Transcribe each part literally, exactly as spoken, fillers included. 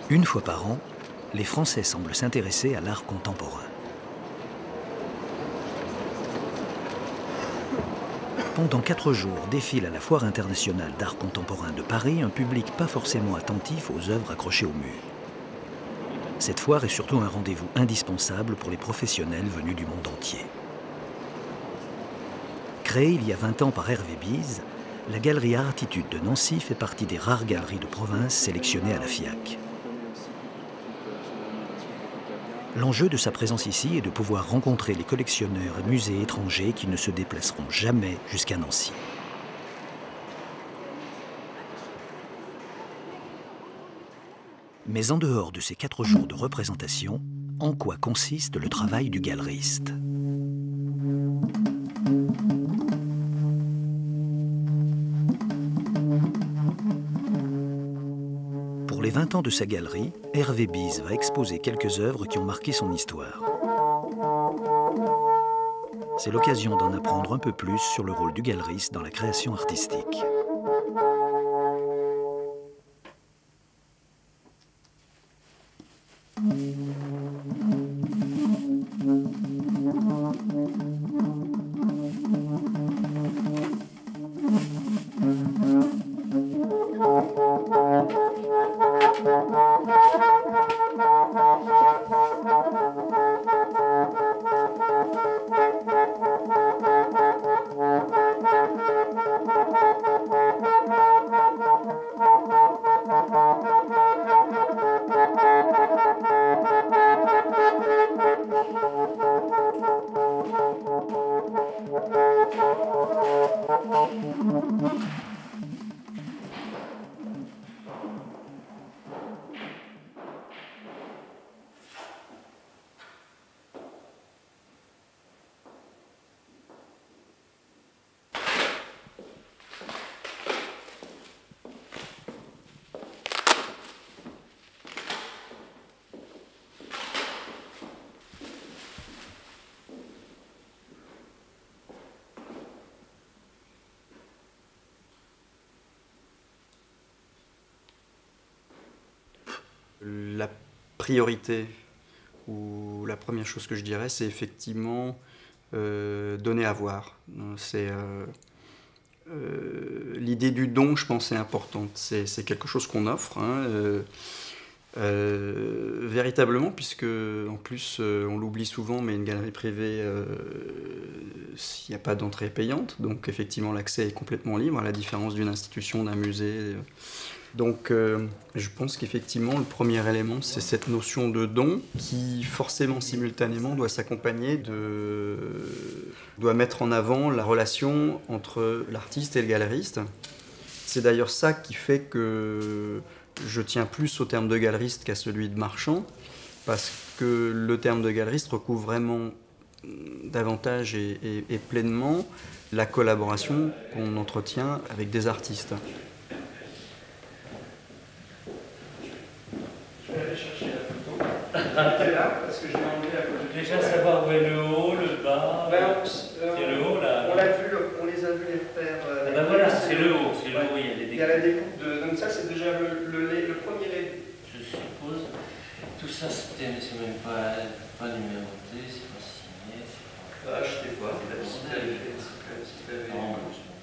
Une fois par an, les Français semblent s'intéresser à l'art contemporain. Pendant quatre jours défile à la Foire internationale d'art contemporain de Paris un public pas forcément attentif aux œuvres accrochées au mur. Cette foire est surtout un rendez-vous indispensable pour les professionnels venus du monde entier. Créée il y a vingt ans par Hervé Bise, la galerie Artitude de Nancy fait partie des rares galeries de province sélectionnées à la FIAC. L'enjeu de sa présence ici est de pouvoir rencontrer les collectionneurs et musées étrangers qui ne se déplaceront jamais jusqu'à Nancy. Mais en dehors de ces quatre jours de représentation, en quoi consiste le travail du galeriste ? Pour les vingt ans de sa galerie, Hervé Bise va exposer quelques œuvres qui ont marqué son histoire. C'est l'occasion d'en apprendre un peu plus sur le rôle du galeriste dans la création artistique. La priorité, ou la première chose que je dirais, c'est effectivement euh, donner à voir. C'est euh, euh, l'idée du don, je pense, est importante. C'est, c'est quelque chose qu'on offre, hein, euh, euh, véritablement, puisque en plus, euh, on l'oublie souvent, mais une galerie privée, euh, il n'y a pas d'entrée payante, donc effectivement, l'accès est complètement libre, à la différence d'une institution, d'un musée. Euh, Donc euh, je pense qu'effectivement le premier élément c'est cette notion de don qui forcément simultanément doit s'accompagner de... doit mettre en avant la relation entre l'artiste et le galeriste. C'est d'ailleurs ça qui fait que je tiens plus au terme de galeriste qu'à celui de marchand, parce que le terme de galeriste recouvre vraiment davantage et, et, et pleinement la collaboration qu'on entretient avec des artistes. C'est là, parce que je vais enlever la photo. Déjà savoir où est le haut, le bas. Ben, euh, c'est le haut là. On l'a vu, on les a vus les faire. Euh, ah ben voilà, c'est le haut, c'est le haut, il y a des découpes. Il y a la découpe de. Donc ça c'est déjà le, le, lait, le premier lait. Je suppose. Tout ça c'était, mais c'est même pas, pas numéroté, c'est pas signé. C'est pas... Ah, je sais pas, c'est si tu l'avais fait, si tu l'avais fait.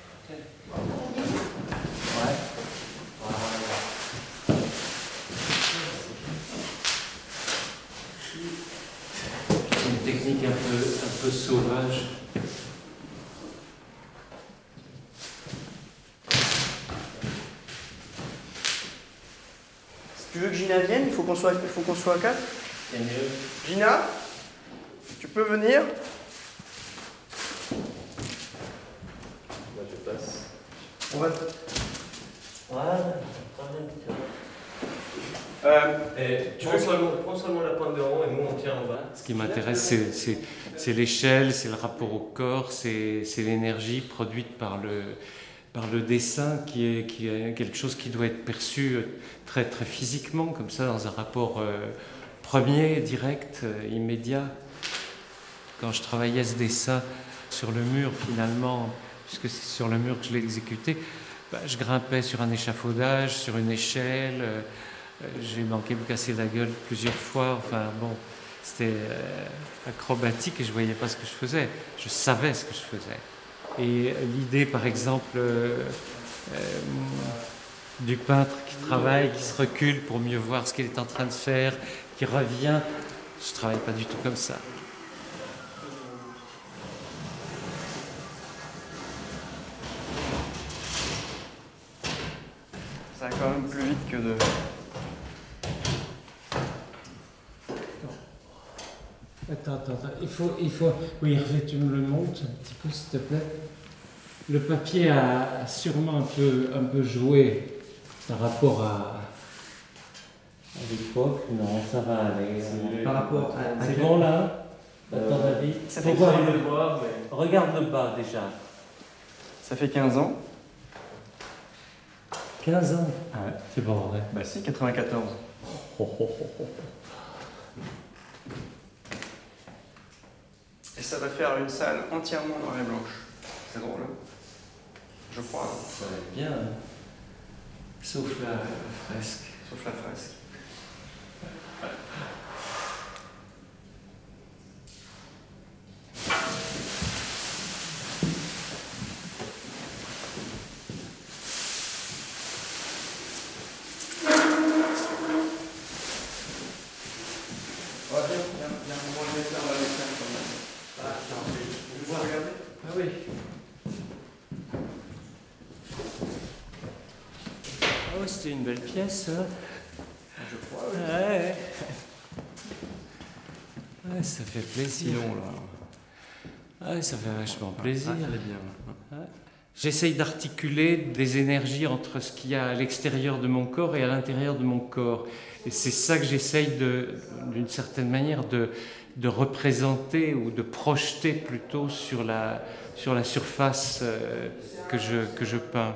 Ouais. Technique un peu, un peu sauvage. Si tu veux que Gina vienne, il faut qu'on soit, il faut qu'on soit à quatre. C'est mieux. Gina, tu peux venir. Là, je passe. On va. Voilà. Euh, et tu prends seulement, prends seulement la pointe de rond et nous on tient en bas. Ce qui m'intéresse, c'est, c'est, c'est l'échelle, c'est le rapport au corps, c'est, c'est l'énergie produite par le, par le dessin qui est, qui est quelque chose qui doit être perçu très, très physiquement, comme ça, dans un rapport euh, premier, direct, euh, immédiat. Quand je travaillais ce dessin sur le mur, finalement, puisque c'est sur le mur que je l'ai exécuté, bah, je grimpais sur un échafaudage, sur une échelle, euh, Euh, j'ai manqué de me casser la gueule plusieurs fois. Enfin bon, c'était euh, acrobatique et je voyais pas ce que je faisais. Je savais ce que je faisais. Et l'idée, par exemple, euh, euh, du peintre qui travaille, qui se recule pour mieux voir ce qu'il est en train de faire, qui revient, je travaille pas du tout comme ça. Ça va quand même plus vite que de... Attends, attends, attends. Il faut, il faut... Oui, Hervé, tu me le montres un petit peu, s'il te plaît. Le papier a, a sûrement un peu, un peu joué par rapport à, à l'époque. Non, ça va aller. Par rapport à... C'est bon, là, à ton avis? Ça fait voir le le... voir, mais... Regarde le bas, déjà. Ça fait quinze ans. quinze ans. Ah ouais. C'est pas vrai. Bah si, quatre-vingt-quatorze. Oh, oh, oh, oh. Et ça va faire une salle entièrement noire et blanche. C'est drôle, hein? Je crois. Ça va être bien, hein. Sauf la, la fresque. Sauf la fresque. Ah oui. Ah ouais, c'était une belle pièce, hein. Je crois, oui. Ouais. Ouais, ça fait plaisir. Sinon, là... Ouais, ça fait vachement plaisir. Ah, elle est bien. Ouais. J'essaye d'articuler des énergies entre ce qu'il y a à l'extérieur de mon corps et à l'intérieur de mon corps. Et c'est ça que j'essaye de, d'une certaine manière de, de représenter ou de projeter plutôt sur la, sur la surface euh, que je, que je peins.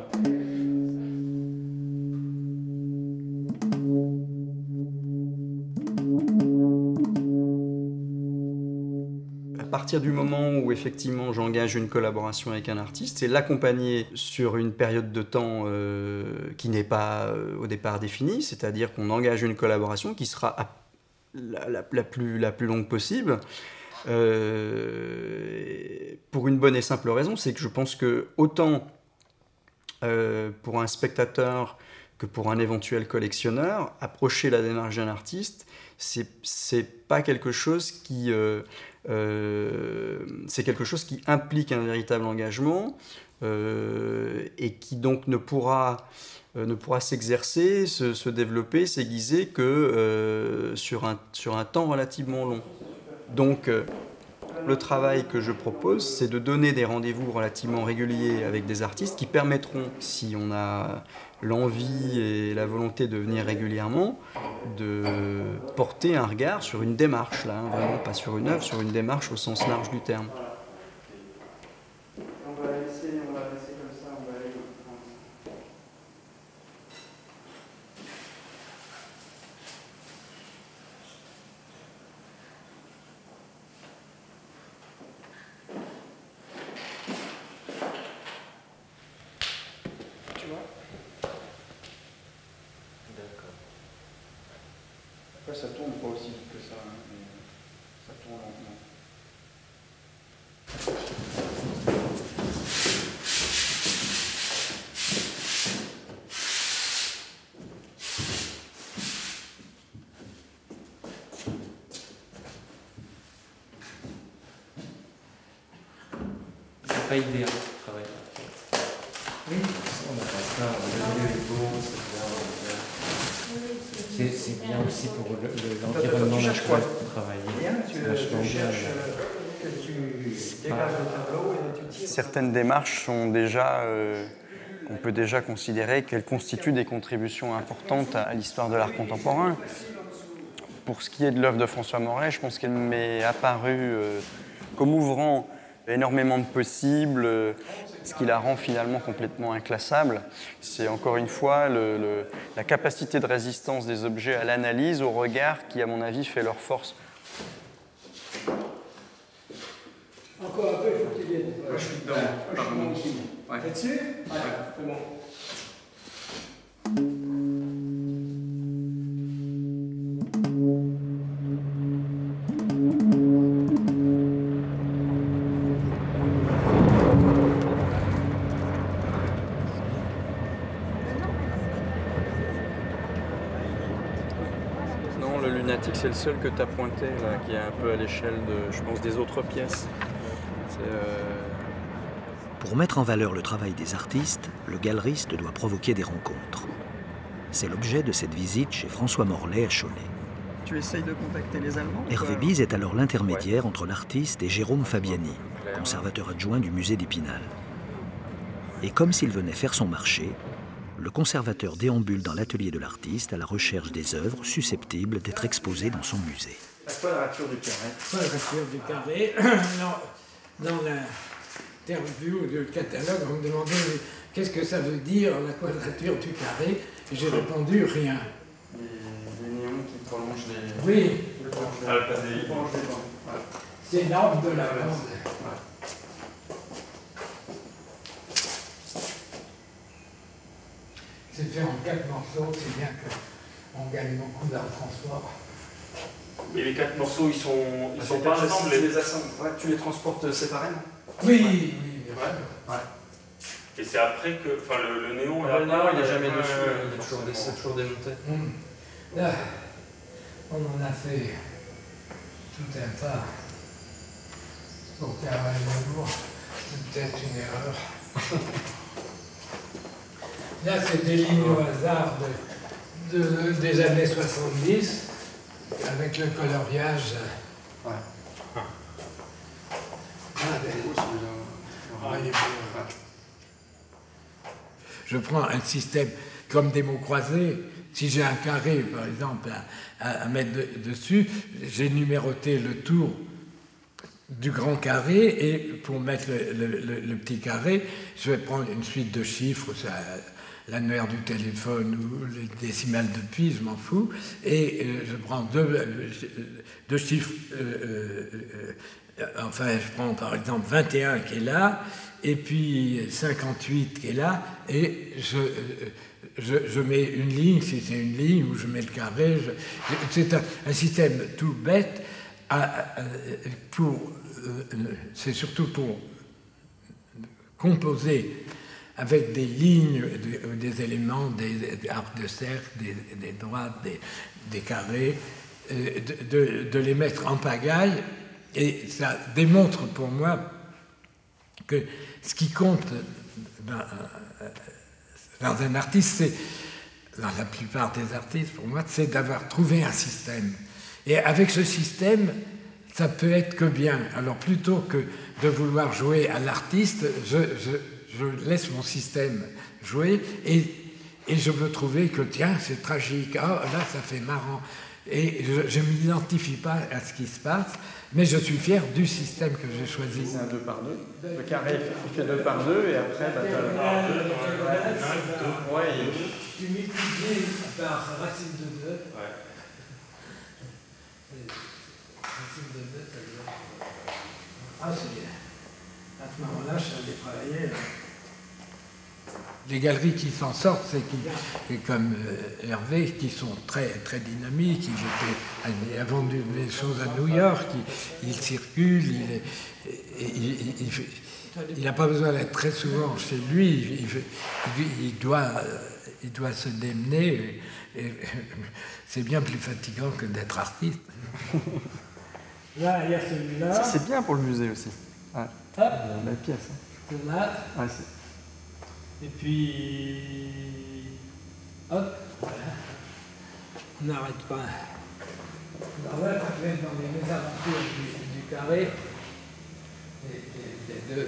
À partir du moment où effectivement j'engage une collaboration avec un artiste, c'est l'accompagner sur une période de temps euh, qui n'est pas euh, au départ définie, c'est-à-dire qu'on engage une collaboration qui sera à la, la, la, plus, la plus longue possible, euh, pour une bonne et simple raison, c'est que je pense que autant euh, pour un spectateur que pour un éventuel collectionneur, approcher la démarche d'un artiste, c'est, c'est pas quelque chose qui... Euh, Euh, c'est quelque chose qui implique un véritable engagement euh, et qui donc ne pourra, euh, ne pourra s'exercer, se, se développer, s'aiguiser que euh, sur, un, sur un temps relativement long. Donc euh, le travail que je propose, c'est de donner des rendez-vous relativement réguliers avec des artistes qui permettront, si on a l'envie et la volonté de venir régulièrement, de porter un regard sur une démarche, là, hein, vraiment pas sur une œuvre, sur une démarche au sens large du terme. On va laisser, on va laisser comme ça, on va aller dans tu vois? D'accord. Après, ça tourne pas aussi vite que ça, hein, mais ça tourne lentement. C'est pas idéal de travailler. Oui, on n'a pas ça, le lieu est beau, c'est bien. C'est, c'est bien aussi pour le, le, l'environnement Tu cherches quoi? naturel pour travailler. Rien, tu, C'est vachement tu bien. cherches euh, que tu dégages le tableau et tu tires. Certaines démarches sont déjà, euh, on peut déjà considérer qu'elles constituent des contributions importantes à, à l'histoire de l'art contemporain. Pour ce qui est de l'œuvre de François Moret, je pense qu'elle m'est apparue euh, comme ouvrant énormément de possibles, euh, ce qui la rend finalement complètement inclassable. C'est encore une fois le, le, la capacité de résistance des objets à l'analyse, au regard, qui à mon avis fait leur force. Encore un peu, il faut qu'il vienne. Moi, je suis dedans. Ouais, je suis dedans aussi. Ouais. T'es dessus? Ouais, c'est bon. emblématique, c'est le seul que tu as pointé, là, qui est un peu à l'échelle, de, je pense, des autres pièces. Euh... Pour mettre en valeur le travail des artistes, le galeriste doit provoquer des rencontres. C'est l'objet de cette visite chez François Morlet à Cholet. Tu essayes de contacter les Allemands? Hervé Bise est alors l'intermédiaire entre l'artiste et Jérôme Fabiani, conservateur adjoint du musée d'Épinal. Et comme s'il venait faire son marché, le conservateur déambule dans l'atelier de l'artiste à la recherche des œuvres susceptibles d'être exposées dans son musée. La quadrature du carré. Quadrature du carré. Alors, dans l'interview du catalogue, on me demandait qu'est-ce que ça veut dire la quadrature du carré. J'ai répondu rien. Les, les néons qui prolongent les... Oui. Les prolongent les, à la place des les, prolongent les bancs. Voilà. C'est l'arbre de la bande. Voilà. C'est fait en quatre morceaux, c'est bien qu'on gagne beaucoup dans le transport. Mais les quatre morceaux, ils sont, ils Ah, sont pas ensemble. Tu les assembles. Ouais, tu les transportes séparément. Oui, oui, bien sûr. Ouais. Et c'est après que. Enfin, le, le néon. Ouais, non, il n'est jamais ouais, dessus, ouais, il est toujours, des, c'est toujours démonté. Hum. Là, on en a fait tout un tas. Au carré de lourd, c'est peut-être une erreur. Là, c'est des lignes au hasard de, de, des années soixante-dix, avec le coloriage. Ouais. Ah, des... ah, il est beau, hein. Je prends un système comme des mots croisés. Si j'ai un carré, par exemple, à, à, à mettre de, dessus, j'ai numéroté le tour du grand carré, et pour mettre le, le, le, le petit carré, je vais prendre une suite de chiffres, ça, l'annuaire du téléphone ou les décimales de pi, je m'en fous, et euh, je prends deux, euh, deux chiffres, euh, euh, enfin je prends par exemple vingt et un qui est là, et puis cinquante-huit qui est là, et je, euh, je, je mets une ligne, si c'est une ligne, ou je mets le carré, je, c'est un, un système tout bête, à, à, pour, euh, c'est surtout pour composer avec des lignes, des, des éléments, des, des arcs de cercle, des, des droites, des, des carrés, euh, de, de, de les mettre en pagaille, et ça démontre pour moi que ce qui compte dans, dans un artiste, c'est, dans la plupart des artistes, pour moi, c'est d'avoir trouvé un système. Et avec ce système, ça peut être que bien. Alors plutôt que de vouloir jouer à l'artiste, je, je, je laisse mon système jouer, et, et je veux trouver que, tiens, c'est tragique, oh, là, ça fait marrant. Et je ne m'identifie pas à ce qui se passe, mais je suis fier du système que j'ai choisi. C'est un deux par deux. Le carré, il fait deux par deux, et après, bah, t'as le... Ouais, tu multiplies par racine de deux. Ouais. Racine de deux, ça veut dire... Ah, c'est bien. À ce moment-là, je suis allé travailler. Les galeries qui s'en sortent, c'est qui, comme euh, Hervé, qui sont très, très dynamiques. Il, était, il a vendu des choses à New York, il, il circule, il n'a pas besoin d'être très souvent chez lui, il, il, il, doit, il doit se démener. Et, et, c'est bien plus fatigant que d'être artiste. Là, il y a celui-là. Ça, c'est bien pour le musée aussi. Ouais. Hop. La pièce. Hein. Là. Ouais, c'est... Et puis, hop, voilà. On n'arrête pas. Alors là, ça fait dans les mésaventures du, du carré, les, les, les deux.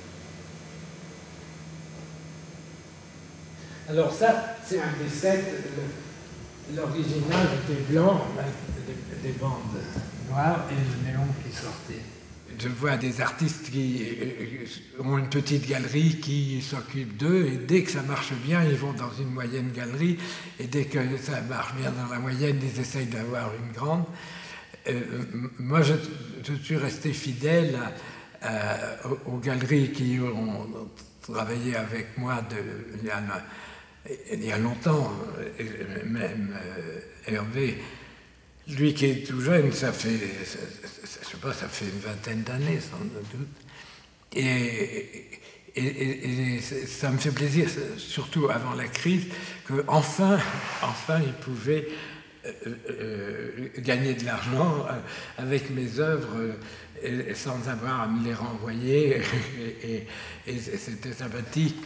Alors ça, c'est un des sept. L'original était blanc, avec des, des bandes noires et le néon qui sortait. Je vois des artistes qui ont une petite galerie qui s'occupent d'eux, et dès que ça marche bien, ils vont dans une moyenne galerie, et dès que ça marche bien dans la moyenne, ils essayent d'avoir une grande. Euh, moi, je, je suis resté fidèle à, à, aux, aux galeries qui ont travaillé avec moi de, il, y a, il y a longtemps, même euh, Hervé. Lui qui est tout jeune, ça fait, je sais pas, ça fait une vingtaine d'années sans doute. Et, et, et, et ça me fait plaisir, surtout avant la crise, qu'enfin, enfin, il pouvait euh, euh, gagner de l'argent euh, avec mes œuvres euh, et, et sans avoir à me les renvoyer. et, et, et c'était sympathique.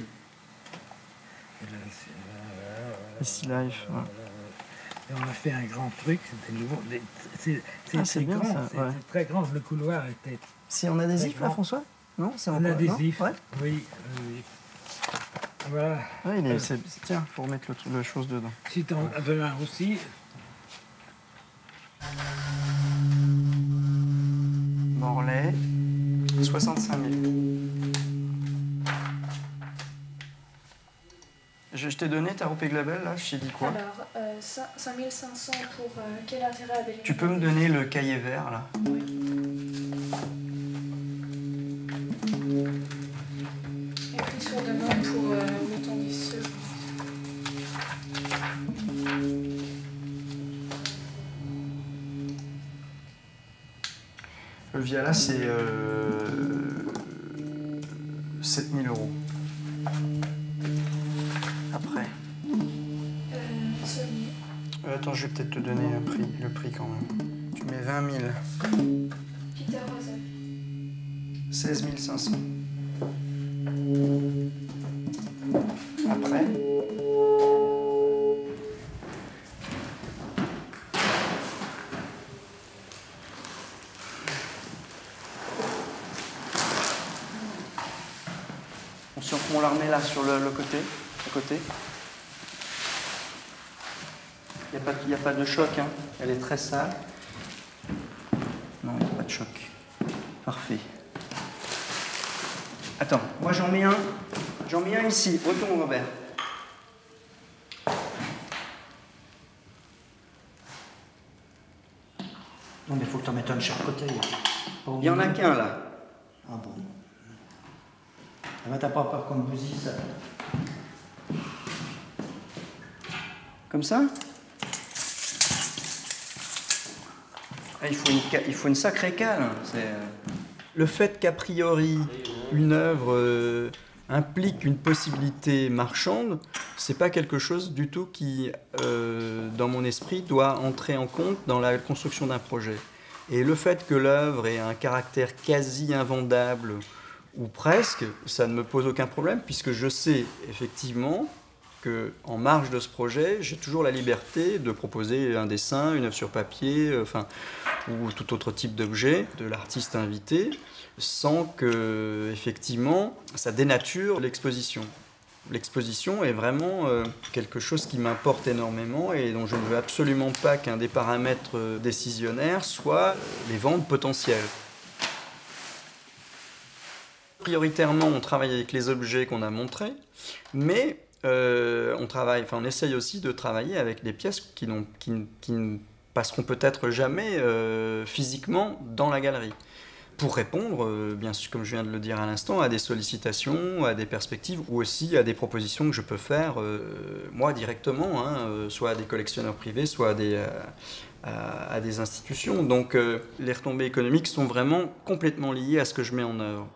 Ici Life. Ouais. Et on a fait un grand truc, c'était nouveau. C'est Ah, c'est bien, grand, ça, c'est ouais. très grand, le couloir était... C'est en adhésif Très là, grand. François? Non, c'est en Un adhésif, Ouais. oui, oui, oui. Voilà. Ouais, il est, c'est- c'est- tiens, faut remettre le, le chose dedans. Si tu en veux un aussi, Morlaix, soixante-cinq mille. Je, je t'ai donné ta roupée glabelle, là, je t'ai dit quoi? Alors, euh, cinq mille cinq cents pour euh, quel intérêt avec Tu peux me donner le cahier vert, là? Oui. Écrit sur demande pour euh, le temps d'issue. Le Viala, c'est euh, sept mille euros. Après. Euh, Sony. Euh, attends, je vais peut-être te donner un prix, le prix quand même. Tu mets vingt mille. Peter Rosel. seize mille cinq cents. Après. On, se- on la remet là sur le, le côté, à côté. Il n'y a, pas- y a pas de choc, hein. Elle est très sale. Non, il n'y a pas de choc. Parfait. Attends, moi j'en mets un. J'en mets un ici. Retourne, Robert. Non, mais il faut que tu en mettes un de chaque côté. Il n'y en a qu'un là. Ah bon. Ah bah t'as pas peur qu'on me bousille ça? Comme ça. Ah, il, faut une, ca- il faut une sacrée cale. C'est, euh, Le fait qu'a priori une œuvre euh, implique une possibilité marchande, c'est pas quelque chose du tout qui, euh, dans mon esprit, doit entrer en compte dans la construction d'un projet. Et le fait que l'œuvre ait un caractère quasi invendable ou presque, ça ne me pose aucun problème puisque je sais effectivement que en marge de ce projet, j'ai toujours la liberté de proposer un dessin, une œuvre sur papier, euh, enfin, ou tout autre type d'objet de l'artiste invité, sans que effectivement ça dénature l'exposition. L'exposition est vraiment euh, quelque chose qui m'importe énormément et dont je ne veux absolument pas qu'un des paramètres euh, décisionnaires soit les ventes potentielles. Prioritairement, on travaille avec les objets qu'on a montrés, mais euh, on travaille, enfin, on essaye aussi de travailler avec des pièces qui, n'ont, qui, qui ne passeront peut-être jamais euh, physiquement dans la galerie. Pour répondre, euh, bien sûr, comme je viens de le dire à l'instant, à des sollicitations, à des perspectives ou aussi à des propositions que je peux faire euh, moi directement, hein, euh, soit à des collectionneurs privés, soit à des, euh, à, à des institutions. Donc euh, les retombées économiques sont vraiment complètement liées à ce que je mets en œuvre.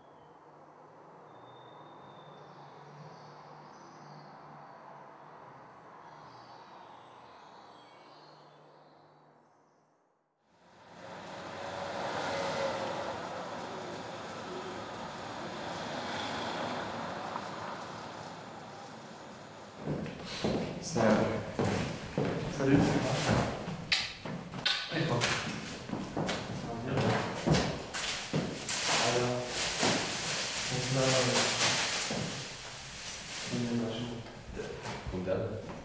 Ça... Salut. Et toi? Alors, on a une image comme d'hab.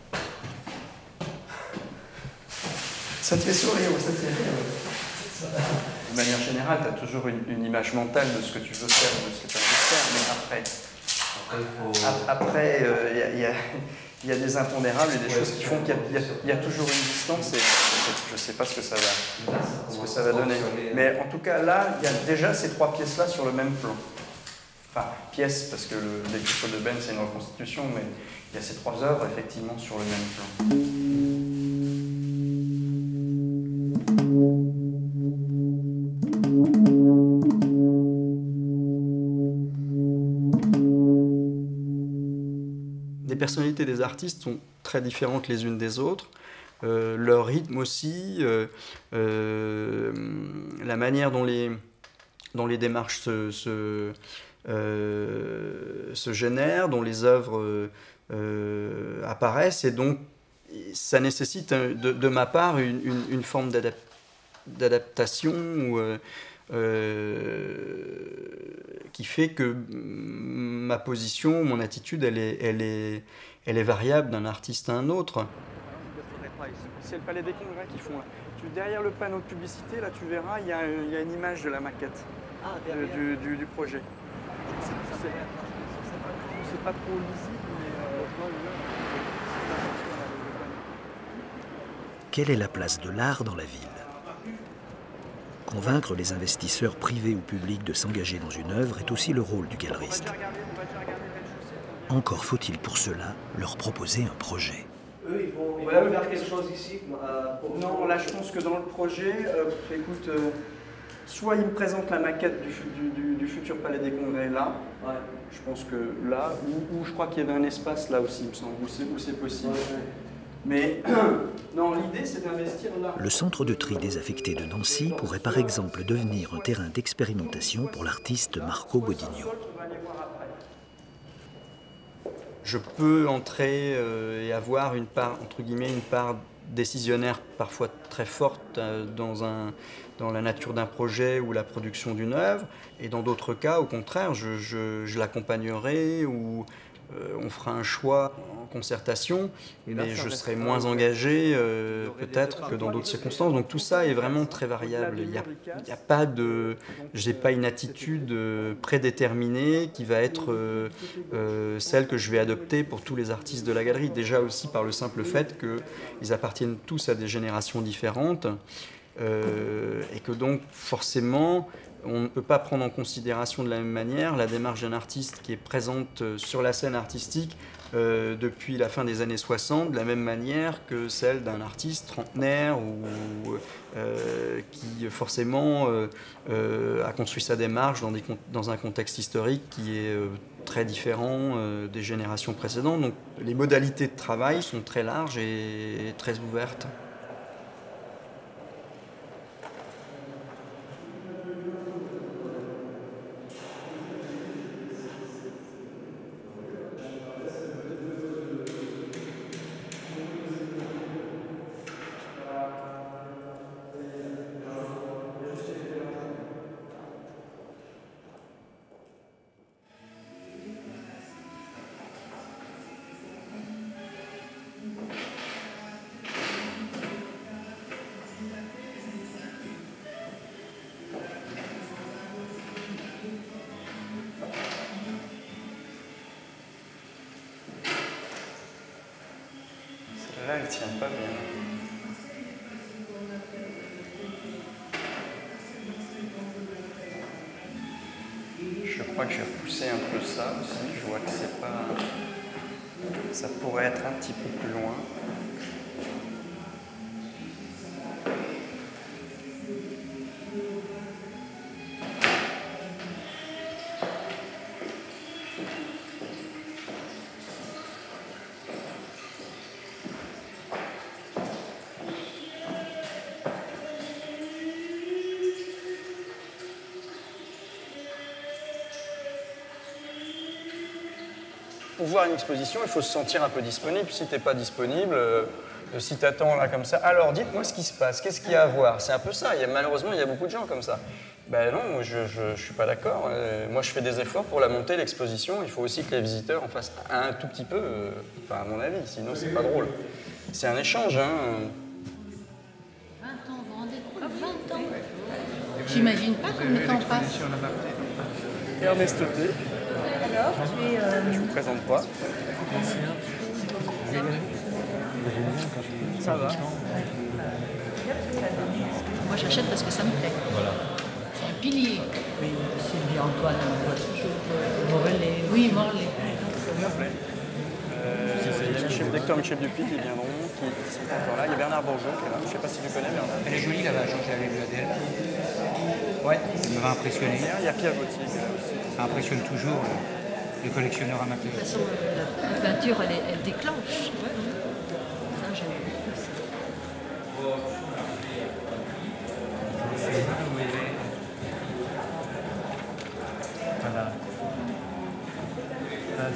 Ça te fait sourire ou ça te fait rire? De manière générale, tu as toujours une, une image mentale de ce que tu veux faire, de ce que tu as envie de faire, mais après, Après, il faut... ap- après, euh, il y a- il y a... il y a des impondérables et des Ouais, choses qui font qu'il y a, il y a- il y a toujours une distance et je ne sais pas ce que ça va, ce que ça va donner. Mais en tout cas, là, il y a déjà ces trois pièces-là sur le même plan. Enfin, pièces, parce que le l'écriture de Ben, c'est une reconstitution, mais il y a ces trois œuvres, effectivement, sur le même plan. Les personnalités des artistes sont très différentes les unes des autres. euh, leur rythme aussi, euh, euh, la manière dont les, dont les démarches se, se, euh, se génèrent, dont les œuvres euh, euh, apparaissent, et donc ça nécessite de, de ma part une, une, une forme d'adap d'adaptation ou, euh, euh, qui fait que ma position, mon attitude, elle est, elle est, elle est variable d'un artiste à un autre. C'est le Palais des Congrès qui font là. Tu, derrière le panneau de publicité, là tu verras, il y a, il y a une image de la maquette Ah, euh, du, du, du projet. C'est pas trop lisible, mais euh, je vois là. Quelle est la place de l'art dans la ville? Convaincre les investisseurs privés ou publics de s'engager dans une œuvre est aussi le rôle du galeriste. Encore faut-il pour cela leur proposer un projet. Eux, ils vont, ils Voilà, vont le- faire quelque chose ici euh, pour- Non, là je pense que dans le projet, euh, écoute, euh, soit ils me présentent la maquette du, fu- du, du, du futur Palais des Congrès là, Ouais. je pense que là, ou, ou je crois qu'il y avait un espace là aussi, il me semble, où c'est où c'est possible. Ouais, ouais. Mais non, l'idée c'est d'investir là. Le centre de tri désaffecté de Nancy pourrait par exemple devenir un terrain d'expérimentation pour l'artiste Marco Bodigno. Je peux entrer euh, et avoir une part, entre guillemets, une part décisionnaire parfois très forte euh, dans, un, dans la nature d'un projet ou la production d'une œuvre. Et dans d'autres cas, au contraire, je, je, je l'accompagnerai ou euh, on fera un choix en concertation, mais je serai moins engagé euh, peut-être que dans d'autres circonstances. Donc tout ça est vraiment très variable. Il n'y a, il y a pas de... J'ai pas une attitude euh, prédéterminée qui va être euh, euh, celle que je vais adopter pour tous les artistes de la galerie. Déjà aussi par le simple fait qu'ils appartiennent tous à des générations différentes euh, et que donc forcément on ne peut pas prendre en considération de la même manière la démarche d'un artiste qui est présente sur la scène artistique euh, depuis la fin des années soixante, de la même manière que celle d'un artiste trentenaire ou euh, qui forcément euh, euh, a construit sa démarche dans, des, dans un contexte historique qui est euh, très différent euh, des générations précédentes. Donc les modalités de travail sont très larges et très ouvertes. Là, elle tient pas bien. Je crois que j'ai repoussé un peu ça aussi. Je vois que c'est pas. Ça pourrait être un petit peu plus loin. Pour voir une exposition, il faut se sentir un peu disponible. Si tu n'es pas disponible, euh, si tu attends là comme ça, alors dites-moi ce qui se passe, qu'est-ce qu'il y a à voir? C'est un peu ça. Il y a, malheureusement, il y a beaucoup de gens comme ça. Ben non, moi, je ne suis pas d'accord. Euh, moi, je fais des efforts pour la monter, l'exposition. Il faut aussi que les visiteurs en fassent un tout petit peu, euh, enfin, à mon avis, sinon, c'est pas drôle. C'est un échange. Hein. vingt ans, vous vous rendez compte, vingt ans. J'imagine pas combien de temps passe. Ernest T. Alors, tu es... euh, Je vous présente pas. Ça va. Moi, j'achète parce que ça me plaît. Voilà. C'est un pilier. Oui, Sylvie Antoine, on voit toujours Morellet. Oui, Morellet. Euh, il y a Michel, Docteur Michel Dupuis qui viendront, qui sont encore là. Il y a Bernard Bourgeot qui est là. Je ne sais pas si tu connais Bernard. Elle est jolie là-bas, j'avais vu A D L. Ouais, elle m'avait impressionné. Il y a Pierre Vautier qui est là aussi. Ça impressionne toujours euh, les collectionneurs amateurs. De toute façon, la, la peinture, elle, est- elle déclenche. Ça, j'aime beaucoup ça. Voilà. Ça,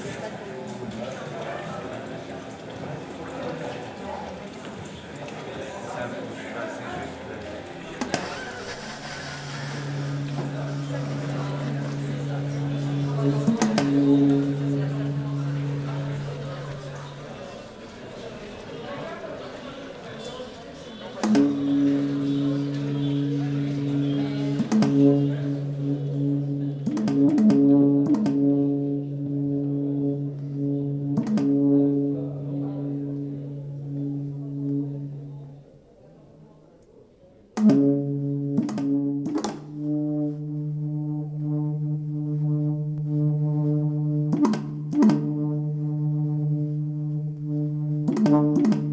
Thank you.